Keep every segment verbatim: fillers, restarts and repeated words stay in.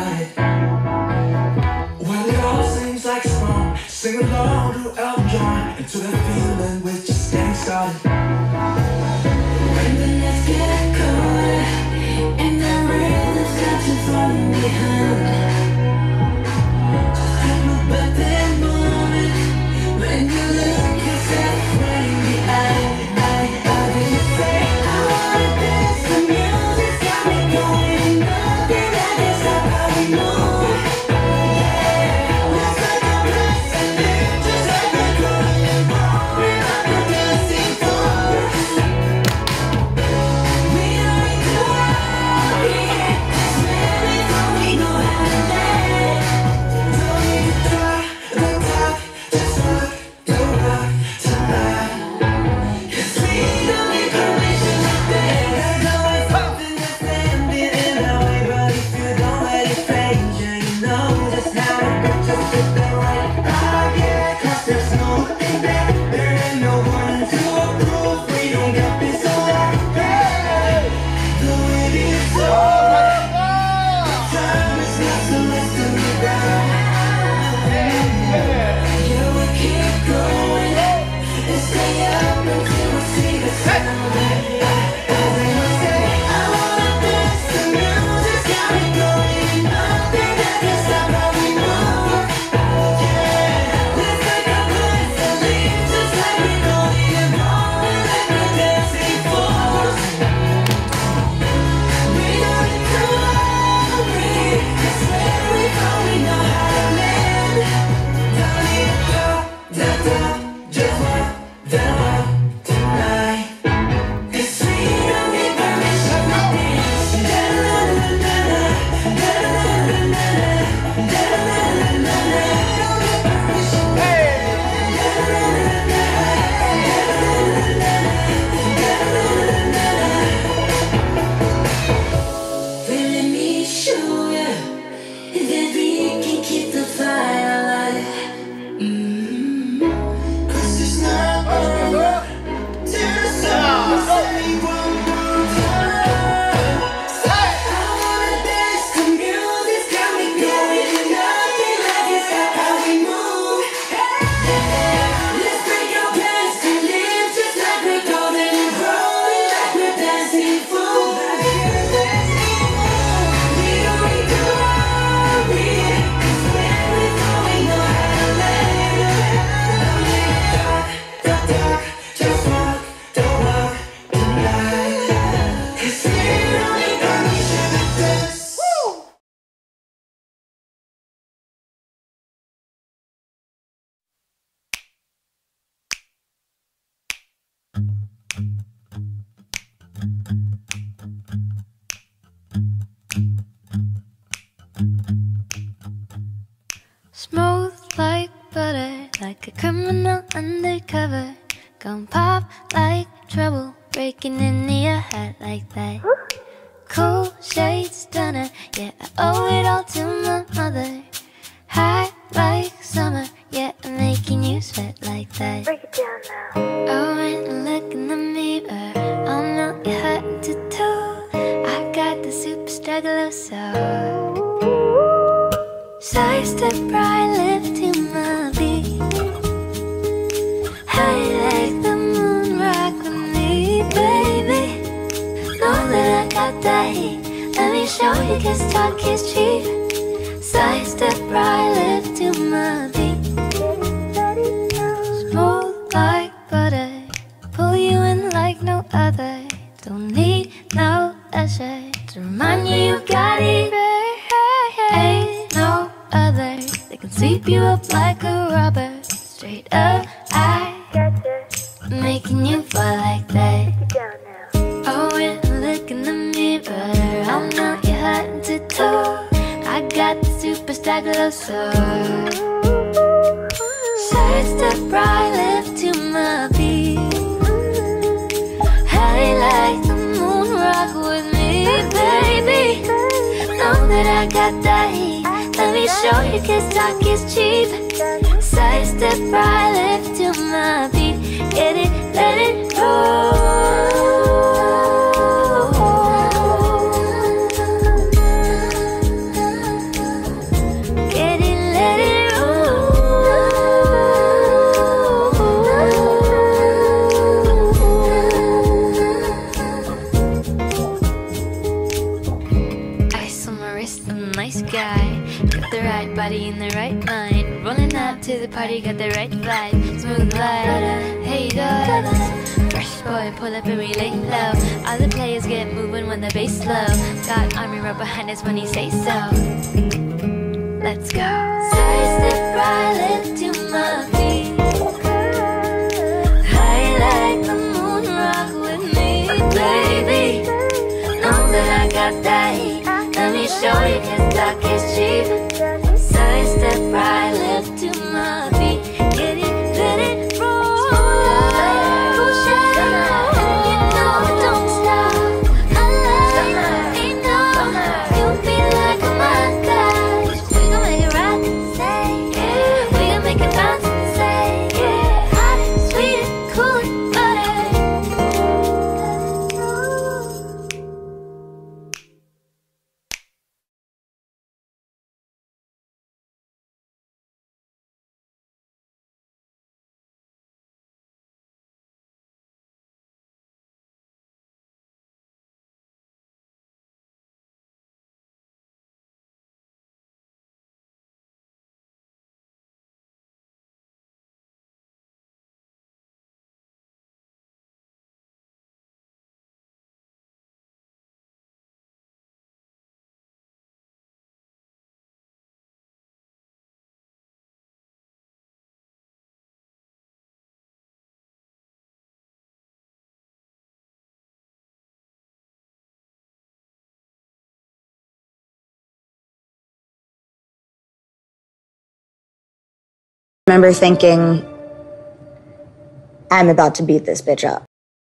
started. When it all seems like it's wrong, sing along to Elton John, into the feeling we're just getting started. When the nights get colder and the rhythm starts to fall behind, just remember that moment when you look yourself right in the eye. I, I didn't say I wanted this, the music's got me going, nothing that can stop how we move. Yeah, let's take a breath and live just like we're going and rolling like we're dancing fools. We don't need to worry, just let it go, we know how to dance. Don't need to talk the talk, just walk the walk tonight. 'Cause we don't need permission to dance. There's always something that's standing in our way, but if you don't let it phase you, you know just how to put your foot there right. Oh yeah, 'cause there's no looking back. There ain't no one to approve. We don't got this all right. Hey, the wind is over. Time is not so let's turn it round. Yeah, we keep going and stay up until we see the sun. As they must say, I wanna dance, the music's got me going, nothing that can stop how we move. Yeah, let's take a breath and leave just like we know it, and rolling like we're dancing fools. We don't need to worry, 'cause where we go we know how to land. Don't need to talk, the talk, just walk the walk tonight. 'Cause we don't need permission to dance. Da-da-da-da-da-da, da-da-da-da-da-da, da-da-da-da-da-da. Don't need permission to dance. Da-da-da-da-da-da, da-da-da-da-da. Then let me show ya that we can keep the fire alive. Mm. 'Cause it's not over till the sun sets me one more time. Say, I wanna dance, the music's got me going, nothing like it stop how we move. Yeah, let's break our past and live just like we're golden and rolling like we're dancing fools. We don't need to worry, 'cause where we go we know how to land. Don't need to talk the talk, just walk the walk tonight. 'Cause we don't need permission to dance. Smooth like butter, like a criminal undercover. Gon' pop like trouble, breaking into your head like that. Cool shade stunner, yeah, I owe it all to my mother. Hot like summer, yeah, I'm making you sweat like that. Break it down now. Oh, when I look in the mirror, oh no, you're hurting to too. I got the super struggler, so side step right, lift to my beat. How you like the moon, rock with me, baby. Know that I got that heat. Let me show you, 'cause talk is cheap. Side step right, lift to my beat. Smooth like butter, pull you in like no other. Don't need no usher to remind you you got it. Ain't no other that can sweep you up like a rubber. Straight up, I Gotcha. making you fall like that. Break it down now. Oh, when I look in the mirror, I know you're hurting to too. I got the super struggler, so side step right, lift to my beat. How you like the moon, rock with me, baby. Know that I got that heat. Let me show you, 'cause talk is cheap. Side step right, lift to my beat. Get it, let it roll. Got the right body in the right mind. Rolling up to the party, got the right vibe. Smooth like haters. Fresh boy, pull up and we lay low. All the players get moving when the bass slow. Got army right behind us when he say so. Let's go. Side step right, lift to my feet. High like the moon, rock with me, baby. Know that I got that heat. Let me show you, cause talk is cheap. Side step right, lift to my feet. Get it, let it roll. Push it on, you know it don't stop. I like, ain't no, you be like my guy. We gon' make it rock, say yeah. We gon' make it bounce, say yeah. Hot, sweet, cool, butter. I remember thinking, I'm about to beat this bitch up.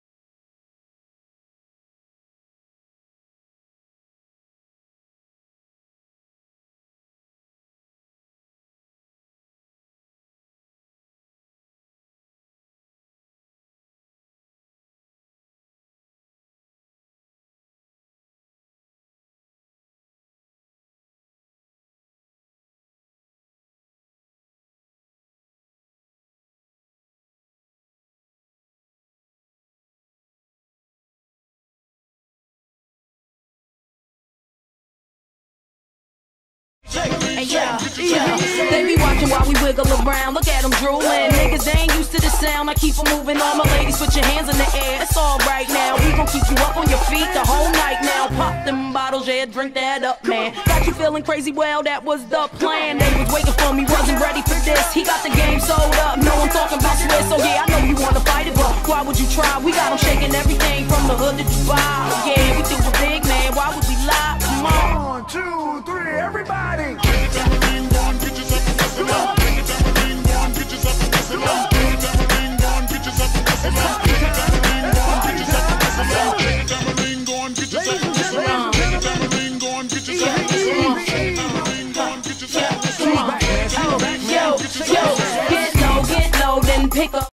Hey, yeah, yeah. They be watching while we wiggle around. Look at them drooling. Niggas, they ain't used to the sound. I keep them moving. All my ladies, put your hands in the air. It's all right now. We gon' keep you up on your feet the whole night now. Pop them bottles, yeah, drink that up, man. Got you feeling crazy, well, that was the plan. They was waiting for me, wasn't ready for this. He got the game sold up. No, I'm talking about Swiss. So yeah, I know you wanna fight it, but why would you try? We got them shaking everything from the hood to Dubai. Yeah, we do a big, man. Why would we lie? Come on. One, two, three, everybody. Get low, get low, then pick up.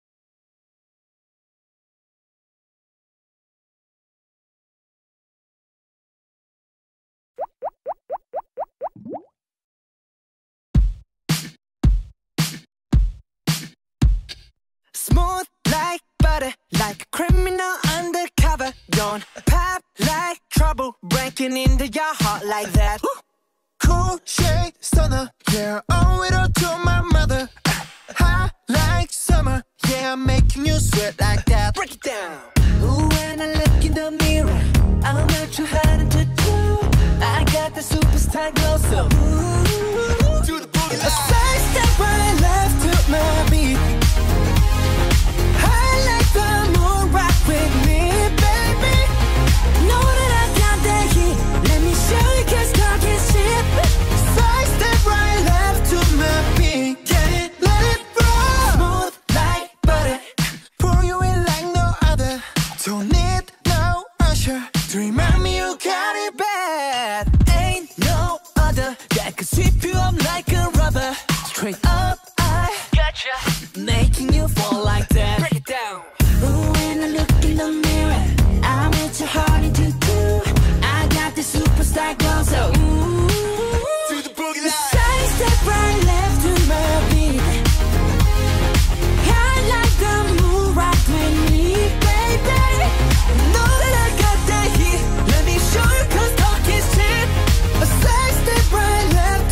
Smooth like butter, like a criminal undercover. Don't pop like trouble, breaking into your heart like that. Cool shade stunner, yeah, owe it all to my mother. Hot like summer, yeah, I'm making you sweat like that. Break it down. Ooh, when I look in the mirror, I'm not too hard to do. I got the superstar glow, so ooh, to the boogie line. A side step right left to my beat. I like the moon, rock with me, baby. Know that I got that heat. Let me show you, cause talk is cheap. Side step right left to my beat. Get it, let it roll. Smooth like butter, pour you in like no other. Don't need no usher to remind me you got it bad. Ain't no other that could sweep you up like a rubber. Straight up, I gotcha, making you fall like that. Break it down. Ooh, when I look in the mirror, I'm with your heart into two. I got the superstar glow, so ooh, to the boogie line. Side step right left to my beat. I like the moon, rock with me, baby. Know that I got that heat. Let me show you, cause talk is cheap. A side step right left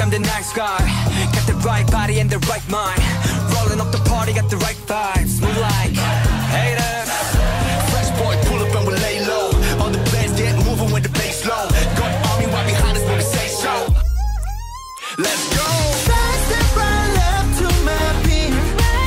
I'm the nice guy. Got the right body and the right mind. Rolling up the party, got the right vibes. Move like haters. Fresh boy, pull up and we lay low. All the bands get moving with the bass low. Got army right behind us when we say so. Let's go. Side step right left to my beat.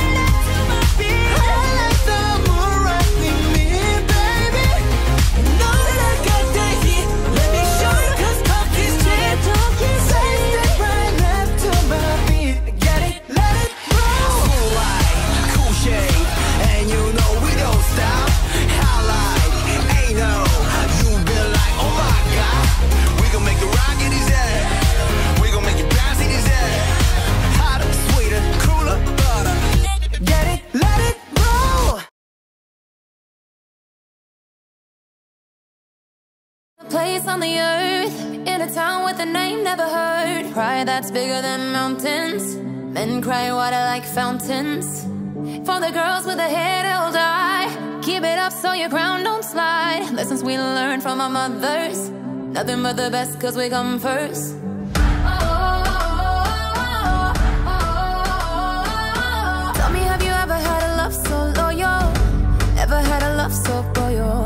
I like the moon right with me, baby. You know that I got that heat. Let me show you 'cause talk is cheap. Side step right left to my beat. Get it, let it roll. Cool light, cool shade, and you know we don't stop. How like, ain't no, you been like, oh my god. We gon' make the rocket his head. We gon' make it bounce in his head. Hotter, sweeter, cooler, butter. Get it, let it roll. A place on the earth, in a town with a name never heard. Pride that's bigger than mountains. Men cry water like fountains. For the girls with their head held high, keep it up so your crown don't slide. Lessons we learned from our mothers. Nothing but the best 'cause we come first. Tell me, have you ever had a love so loyal? Ever had a love so royal?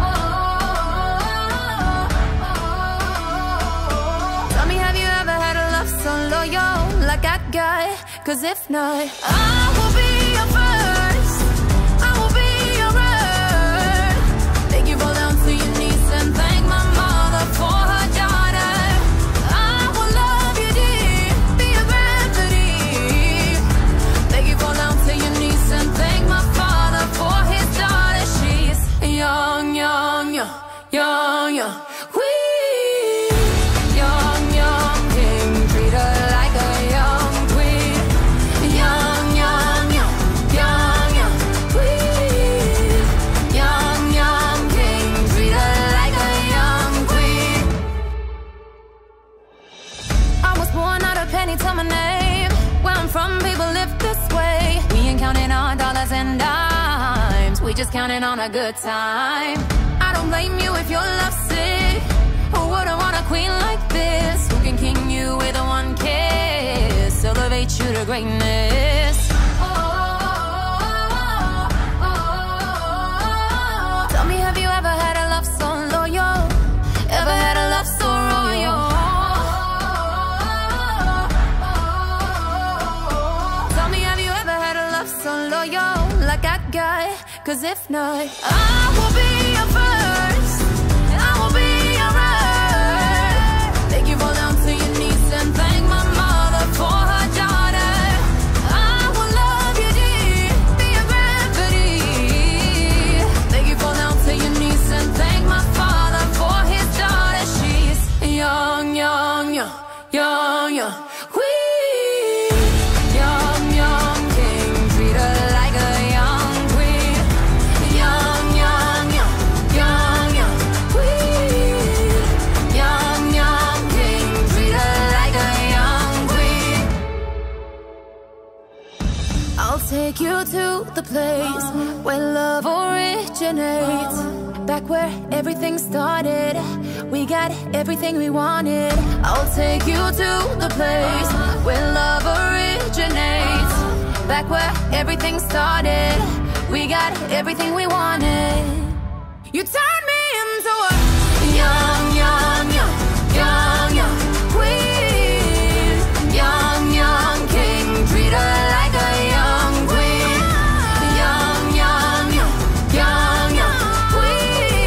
Tell me, have you ever had a love so loyal like I got? 'Cause if not, I will be your first. I will be your earth. Make you fall down to your knees and thank my mother for her daughter. I will love you deep, be your gravity. Make you fall down to your knees and thank my father for his daughter. She's young, young, young, young, young. Queen, young, young king, treat her like a young queen. Young, young, young, young, young queen. Young, young king, treat her like a young queen. I was born out of penny to my name. Where I'm from, people live this way. We ain't counting on dollars and dimes. We just counting on a good time. I don't blame you if you're lovesick. Who wouldn't want a queen like this? Who can king you with a one kiss? Elevate you to greatness. Tell me, have you ever had a love so loyal? Ever had a love so royal? Tell me, have you ever had a love so loyal like I got? 'Cause if not, I will be your first. I will be your earth. Make you fall down to your knees and thank my mother for her daughter. I will love you deep, be your gravity. Make you fall down to your knees and thank my father for his daughter. She's young, young, young, young, young queen. Young, young king, treat her like a young queen. Young, young, young, young, young queen. Young, young king, treat her like a young queen. I'll take you to the place where love originates. Back where everything started, we got everything we wanted. I'll take you to the place where love originates. Back where everything started, we got everything we wanted. You turned me into a young, young, young, young, young queen. Young, young king, treat her like a young queen. Young, young, young, young, young queen.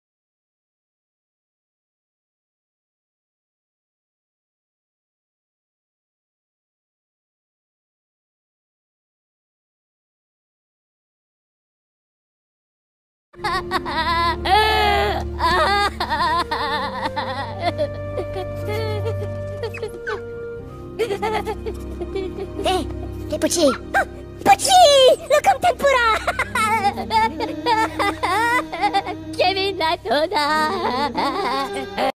Eh, les petits. Oh, petit, le comme tempura. Kevin Latona.